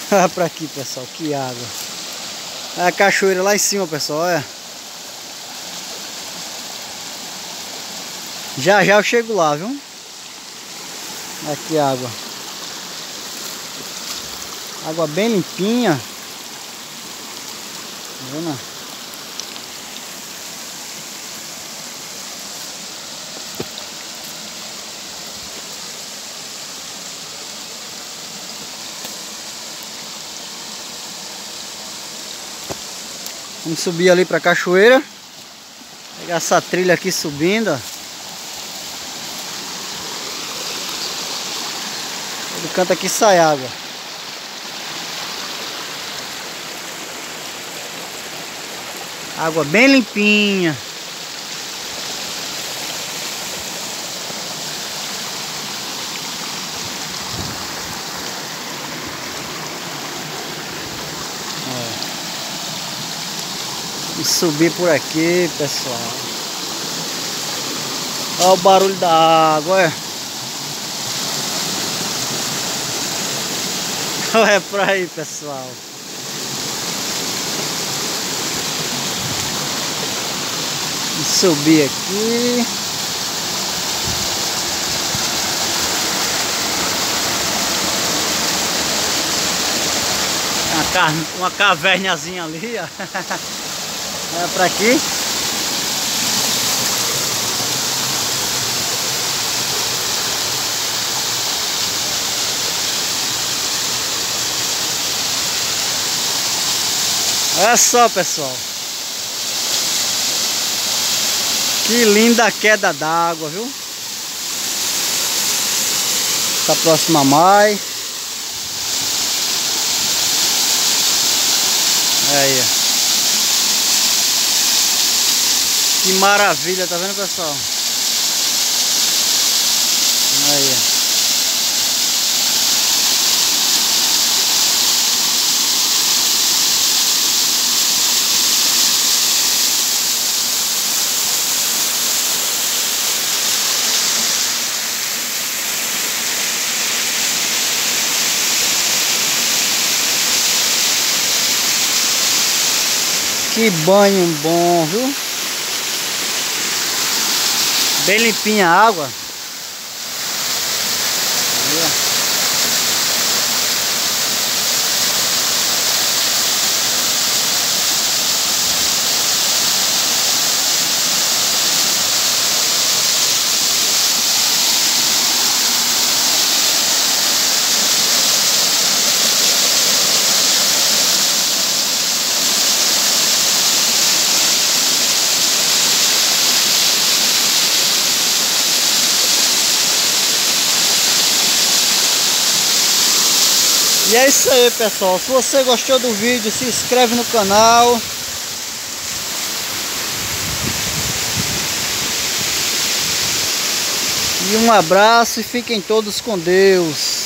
Olha pra aqui, pessoal, que água. A cachoeira lá em cima, pessoal, olha. Já já eu chego lá, viu? Aqui a água. Água bem limpinha. Tá vendo? Vamos subir ali pra cachoeira. Pegar essa trilha aqui subindo, ó. Todo canto aqui sai água. Água bem limpinha. E subir por aqui, pessoal. Olha o barulho da água, olha. Olha pra aí, pessoal. E subir aqui. Uma cavernazinha ali, ó. Olha pra aqui. Olha só, pessoal. Que linda queda d'água, viu? Tá próxima mais. Aí, ó. Que maravilha, tá vendo, pessoal? Aí, ó. Que banho bom, viu? Bem limpinha a água. E é isso aí, pessoal. Se você gostou do vídeo, se inscreve no canal. E um abraço e fiquem todos com Deus.